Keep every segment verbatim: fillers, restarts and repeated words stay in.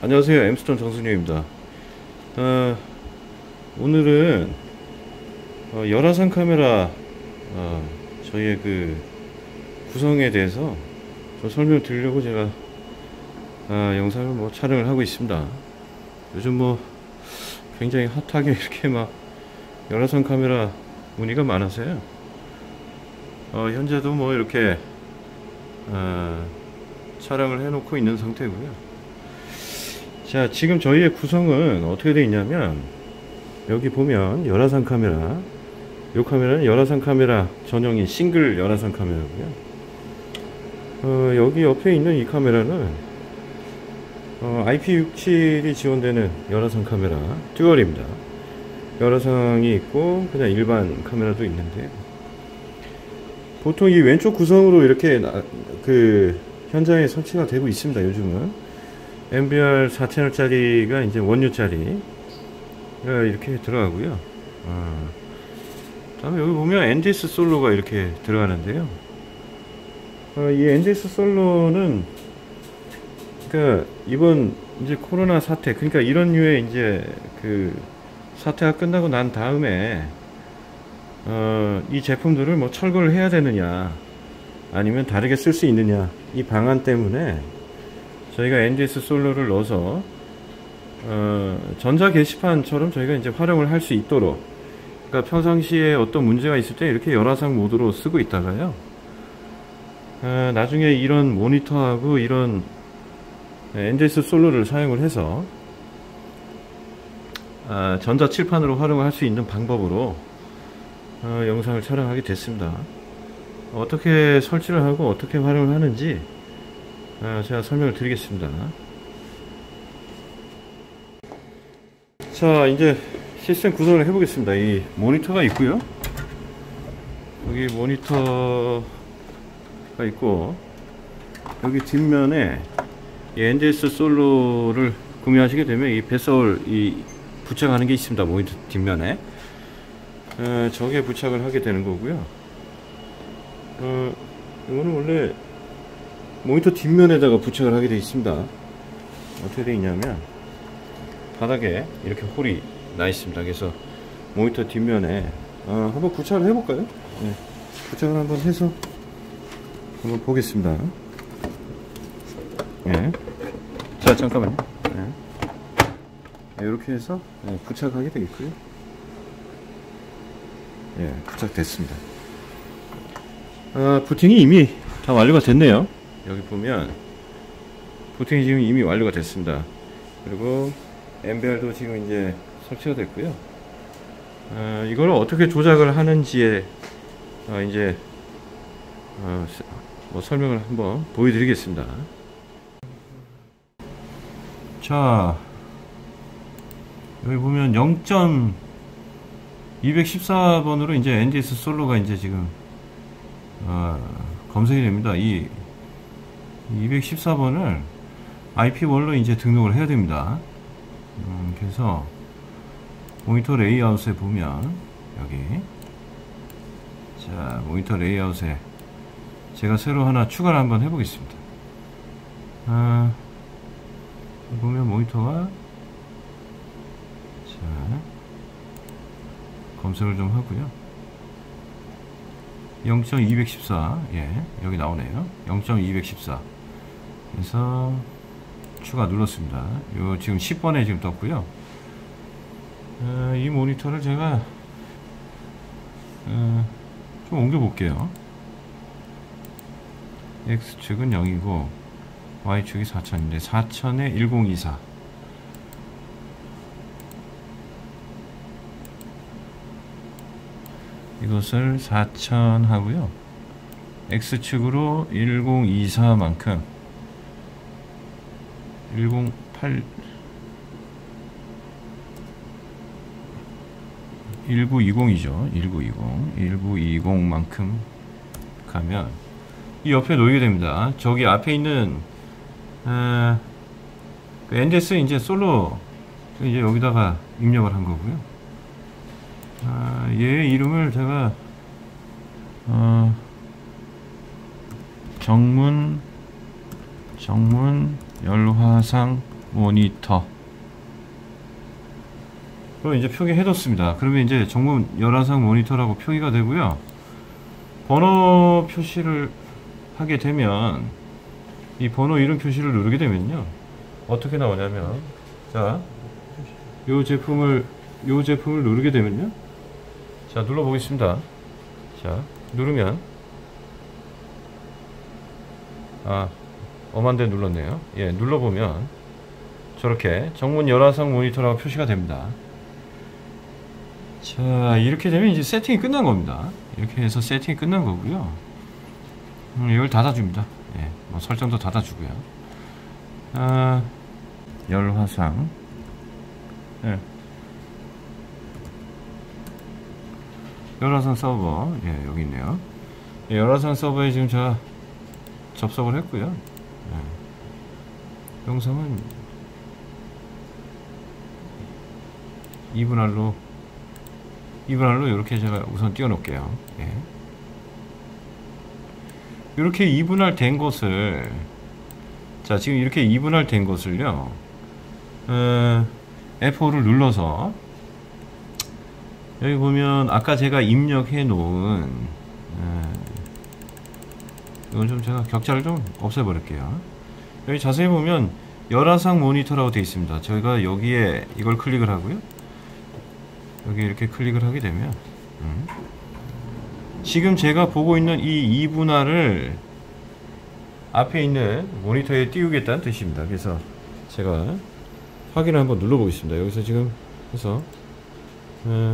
안녕하세요. 엠스톤 정순영입니다. 어, 오늘은 어, 열화상 카메라 어, 저희의 그 구성에 대해서 좀 설명을 드리려고 제가 어, 영상을 뭐 촬영을 하고 있습니다. 요즘 뭐 굉장히 핫하게 이렇게 막 열화상 카메라 문의가 많아서요. 어, 현재도 뭐 이렇게 어, 촬영을 해놓고 있는 상태고요. 자, 지금 저희의 구성은 어떻게 되어 있냐면, 여기 보면 열화상 카메라, 이 카메라는 열화상 카메라 전용인 싱글 열화상 카메라고요. 어, 여기 옆에 있는 이 카메라는 어, 아이피 육십칠이 지원되는 열화상 카메라 듀얼입니다. 열화상이 있고 그냥 일반 카메라도 있는데, 보통 이 왼쪽 구성으로 이렇게 나, 그 현장에 설치가 되고 있습니다. 요즘은 엠비알 사 채널짜리가 이제 원유짜리 이렇게 들어가고요. 어. 다음에 여기 보면 엔디에스 솔로가 이렇게 들어가는데요. 어, 이 엔디에스 솔로는 그러니까 이번 이제 코로나 사태, 그러니까 이런 류의 이제 그 사태가 끝나고 난 다음에 어, 이 제품들을 뭐 철거를 해야 되느냐 아니면 다르게 쓸 수 있느냐, 이 방안 때문에 저희가 엔디에스 솔로를 넣어서 어, 전자 게시판처럼 저희가 이제 활용을 할 수 있도록, 그러니까 평상시에 어떤 문제가 있을 때 이렇게 열화상 모드로 쓰고 있다가요, 어, 나중에 이런 모니터하고 이런 엔디에스 솔로를 사용을 해서 어, 전자 칠판으로 활용을 할 수 있는 방법으로 어, 영상을 촬영하게 됐습니다. 어떻게 설치를 하고 어떻게 활용을 하는지 아, 제가 설명을 드리겠습니다. 자, 이제 시스템 구성을 해보겠습니다. 이 모니터가 있고요. 여기 모니터가 있고, 여기 뒷면에 이 엔디에스 솔로를 구매하시게 되면 이 배설 이 부착하는 게 있습니다. 모니터 뒷면에 어, 저게 부착을 하게 되는 거고요. 어, 이거는 원래 모니터 뒷면에다가 부착을 하게 되어 있습니다. 어떻게 되어 있냐면 바닥에 이렇게 홀이 나 있습니다. 그래서 모니터 뒷면에 어, 한번 부착을 해볼까요? 네. 부착을 한번 해서 한번 보겠습니다. 네. 자, 잠깐만요. 네. 네, 이렇게 해서 네, 부착하게 되겠고요. 예, 부착됐습니다. 아, 부팅이 이미 다 완료가 됐네요. 여기 보면 부팅이 지금 이미 완료가 됐습니다. 그리고 엠비알도 지금 이제 설치가 됐고요. 어, 이걸 어떻게 조작을 하는지에 어, 이제 어, 뭐 설명을 한번 보여드리겠습니다. 자, 여기 보면 영 점 이백십사 번으로 이제 엔디에스 솔로가 이제 지금 어, 검색이 됩니다. 이 이백십사 번을 아이피원로 이제 등록을 해야 됩니다. 음, 그래서 모니터 레이아웃에 보면 여기, 자, 모니터 레이아웃에 제가 새로 하나 추가를 한번 해보겠습니다. 아, 보면 모니터가, 자, 검색을 좀 하고요. 영 점 이백십사, 예, 여기 나오네요. 영 점 이백십사. 그래서 추가 눌렀습니다. 요 지금 십 번에 지금 떴고요. 어, 이 모니터를 제가 어, 좀 옮겨 볼게요. X축은 영이고 Y축이 사천인데 사천에 천이십사. 이것을 사천 하고요. X축으로 천이십사만큼 백팔 천구백이십이죠. 천구백이십 천구백이십만큼 가면 이 옆에 놓이게 됩니다. 저기 앞에 있는 어, 그 엔디에스 이제 솔로 이제 여기다가 입력을 한 거고요. 아, 얘의 이름을 제가 어, 정문 정문 열화상 모니터. 그럼 이제 표기해뒀습니다. 그러면 이제 정문 열화상 모니터라고 표기가 되고요. 번호 표시를 하게 되면, 이 번호 이름 표시를 누르게 되면요, 어떻게 나오냐면, 자, 요 제품을 요 제품을 누르게 되면요, 자, 눌러 보겠습니다. 자, 누르면, 아, 엄한 데 눌렀네요. 예, 눌러보면 저렇게 정문 열화상 모니터라고 표시가 됩니다. 자, 이렇게 되면 이제 세팅이 끝난 겁니다. 이렇게 해서 세팅이 끝난 거고요. 음, 이걸 닫아줍니다. 예, 뭐 설정도 닫아주고요. 아, 열화상. 예. 열화상 서버. 예, 여기 있네요. 예, 열화상 서버에 지금 제가 접속을 했고요. 예. 영상은 이 분할로 이 분할로 이렇게 제가 우선 띄워 놓을게요. 예. 이렇게 이 분할 된 것을, 자, 지금 이렇게 이 분할 된 것을요, 어, 에프 오를 눌러서 여기 보면 아까 제가 입력해 놓은, 어, 이건 좀 제가 격자를 좀 없애 버릴게요. 여기 자세히 보면 열화상 모니터라고 되어 있습니다. 저희가 여기에 이걸 클릭을 하고요, 여기 이렇게 클릭을 하게 되면, 음, 지금 제가 보고 있는 이 이 분할을 앞에 있는 모니터에 띄우겠다는 뜻입니다. 그래서 제가 확인을 한번 눌러 보겠습니다. 여기서 지금 해서, 어,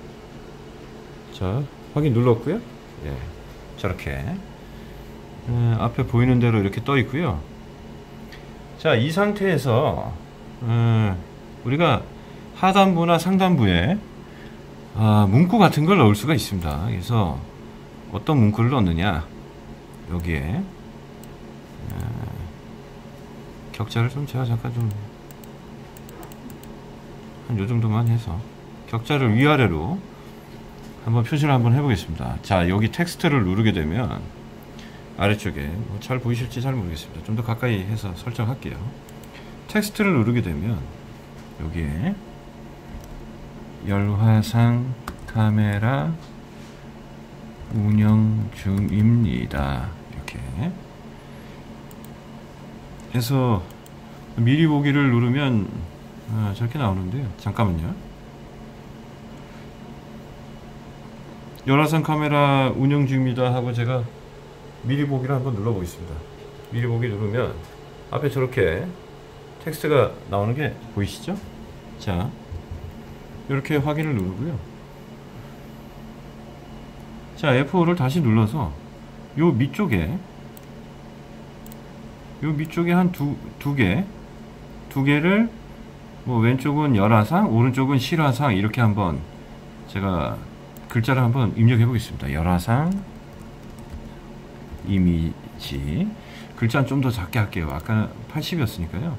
자, 확인 눌렀고요. 예, 저렇게, 어, 앞에 보이는 대로 이렇게 떠 있고요. 자, 이 상태에서, 어, 우리가 하단부나 상단부에, 아, 문구 같은 걸 넣을 수가 있습니다. 그래서 어떤 문구를 넣느냐, 여기에, 어, 격자를 좀 제가 잠깐 좀 한 요 정도만 해서 격자를 위아래로 한번 표시를 한번 해보겠습니다. 자, 여기 텍스트를 누르게 되면 아래쪽에, 뭐 잘 보이실지 잘 모르겠습니다. 좀 더 가까이 해서 설정할게요. 텍스트를 누르게 되면 여기에 열화상 카메라 운영 중입니다, 이렇게 해서 미리 보기를 누르면, 아, 저렇게 나오는데요. 잠깐만요. 열화상 카메라 운영 중입니다 하고 제가 미리 보기를 한번 눌러 보겠습니다. 미리 보기 누르면 앞에 저렇게 텍스트가 나오는 게 보이시죠? 자, 이렇게 확인을 누르고요. 자, 에프 오를 다시 눌러서 요 밑쪽에 요 밑쪽에 한 두 두 개, 두 개를, 뭐 왼쪽은 열화상, 오른쪽은 실화상, 이렇게 한번 제가 글자를 한번 입력해 보겠습니다. 열화상 이미지. 글자는 좀 더 작게 할게요. 아까 팔십이었으니까요.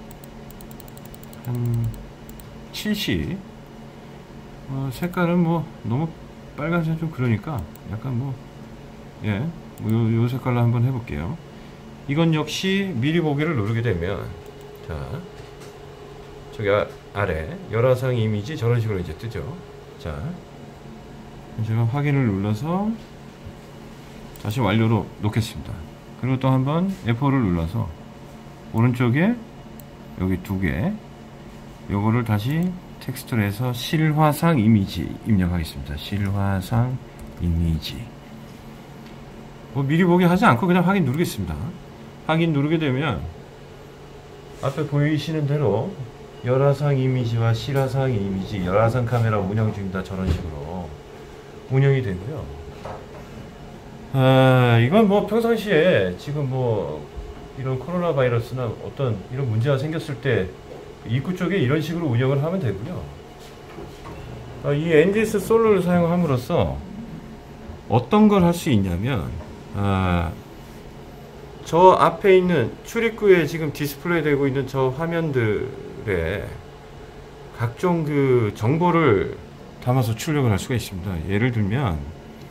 한 칠십. 어, 색깔은 뭐 너무 빨간색 좀 그러니까 약간 뭐, 예, 뭐 요, 요 색깔로 한번 해볼게요. 이건 역시 미리 보기를 누르게 되면, 자, 저기 아, 아래 열화상 이미지 저런 식으로 이제 뜨죠. 자, 제가 확인을 눌러서 다시 완료로 놓겠습니다. 그리고 또 한번 에프 오를 눌러서 오른쪽에 여기 두 개, 요거를 다시 텍스트로 해서 실화상 이미지 입력하겠습니다. 실화상 이미지. 뭐 미리 보기 하지 않고 그냥 확인 누르겠습니다. 확인 누르게 되면 앞에 보이시는 대로 열화상 이미지와 실화상 이미지, 열화상 카메라 운영 중이다, 저런 식으로 운영이 되고요. 아, 이건 뭐 평상시에 지금 뭐 이런 코로나 바이러스나 어떤 이런 문제가 생겼을 때 입구 쪽에 이런 식으로 운영을 하면 되고요. 아, 이 엔디에스 솔로를 사용함으로써 어떤 걸 할 수 있냐면, 아, 저 앞에 있는 출입구에 지금 디스플레이 되고 있는 저 화면들에 각종 그 정보를 담아서 출력을 할 수가 있습니다. 예를 들면,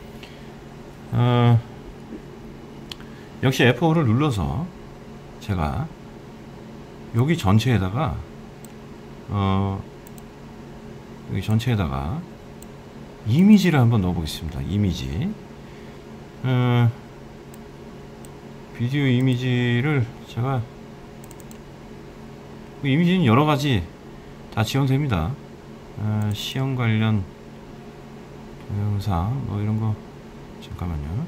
어, 역시 에프 오를 눌러서 제가 여기 전체에다가 어 여기 전체에다가 이미지를 한번 넣어 보겠습니다. 이미지. 어, 비디오 이미지를 제가 이미지는 여러 가지 다 지원됩니다. 어, 시험 관련 동영상 뭐 이런 거. 잠깐만요.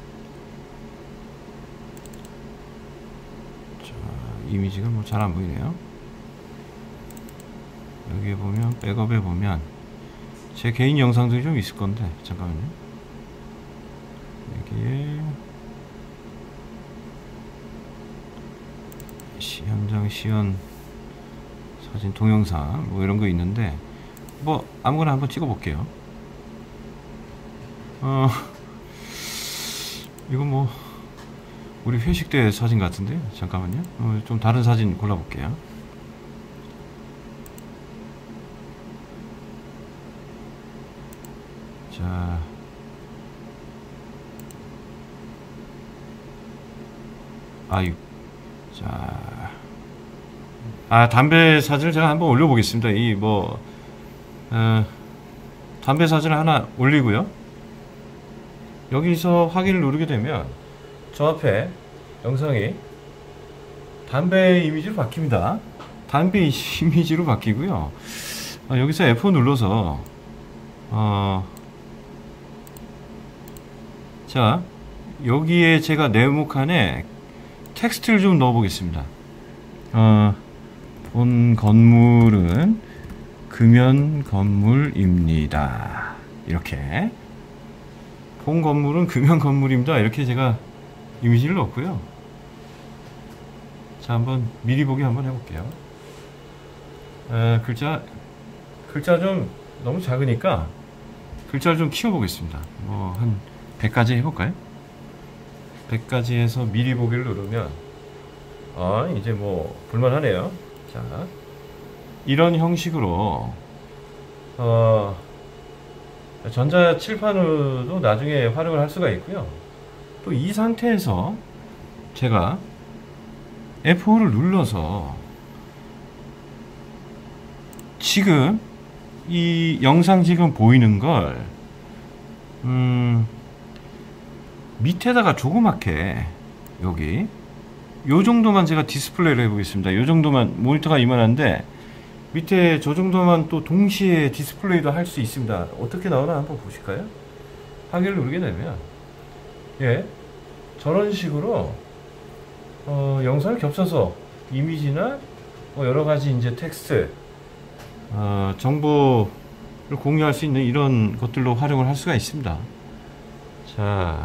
자, 이미지가 뭐 잘 안 보이네요. 여기에 보면 백업에 보면 제 개인 영상들이 좀 있을 건데 잠깐만요. 여기에 시, 현장 시연 사진 동영상 뭐 이런 거 있는데 뭐 아무거나 한번 찍어 볼게요. 어 이거 뭐 우리 회식 때 사진 같은데요. 잠깐만요. 어, 좀 다른 사진 골라 볼게요. 자, 아유, 자, 아 담배 사진을 제가 한번 올려보겠습니다. 이 뭐 어, 담배 사진을 하나 올리고요. 여기서 확인을 누르게 되면 저 앞에 영상이 담배 이미지로 바뀝니다. 담배 이미지로 바뀌고요. 어, 여기서 에프 오 눌러서 어, 자 여기에 제가 네모칸에 텍스트를 좀 넣어 보겠습니다. 어, 본 건물은 금연 건물입니다. 이렇게 본 건물은 금연 건물입니다. 이렇게 제가 이미지를 넣었고요. 자, 한번 미리 보기 한번 해볼게요. 에, 글자 글자 좀 너무 작으니까 글자를 좀 키워보겠습니다. 뭐 한 백 가지 해볼까요? 백 가지 해서 미리 보기를 누르면 아 이제 뭐 볼만하네요. 자, 이런 형식으로 어, 전자 칠판으로도 나중에 활용을 할 수가 있고요. 또 이 상태에서 제가 에프 오를 눌러서 지금 이 영상 지금 보이는 걸 음, 밑에다가 조그맣게 여기 요 정도만 제가 디스플레이를 해보겠습니다. 요 정도만, 모니터가 이만한데 밑에 저 정도만 또 동시에 디스플레이도 할 수 있습니다. 어떻게 나오나 한번 보실까요? 확인을 누르게 되면 예, 저런 식으로 어, 영상을 겹쳐서 이미지나 뭐 여러가지 이제 텍스트 어, 정보를 공유할 수 있는 이런 것들로 활용을 할 수가 있습니다. 자,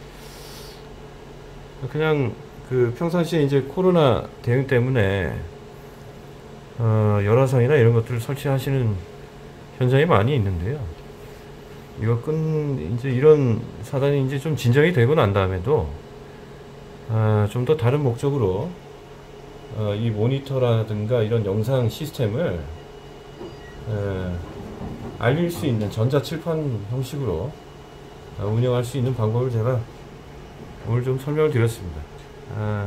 그냥 그 평상시에 이제 코로나 대응 때문에 어, 열화상이나 이런 것들을 설치하시는 현장이 많이 있는데요. 이거 끈 이제 이런 사단이 이제 좀 진정이 되고 난 다음에도 아, 좀 더 다른 목적으로 어, 이 모니터라든가 이런 영상 시스템을 에, 알릴 수 있는 전자칠판 형식으로 아, 운영할 수 있는 방법을 제가 오늘 좀 설명을 드렸습니다. 아,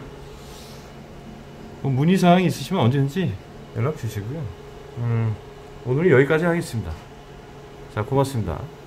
뭐 문의사항이 있으시면 언제든지 연락 주시고요. 음, 오늘은 여기까지 하겠습니다. 자, 고맙습니다.